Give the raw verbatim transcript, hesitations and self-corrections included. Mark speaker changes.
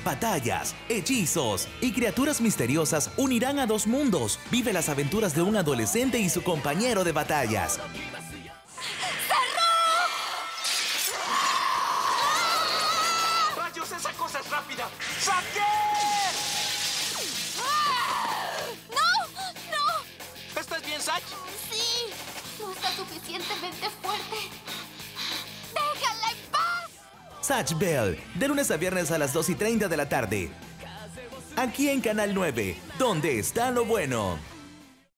Speaker 1: Batallas, hechizos y criaturas misteriosas unirán a dos mundos. Vive las aventuras de un adolescente y su compañero de batallas.
Speaker 2: ¡Rayos, esa cosa es rápida! ¡Saque!
Speaker 3: ¡No! ¡No!
Speaker 2: ¿Estás bien, Satch?
Speaker 3: Sí, no está suficientemente fuerte. ¡Déjala en paz!
Speaker 1: Satch Bell, de lunes a viernes a las dos y treinta de la tarde. Aquí en Canal nueve, donde está lo bueno.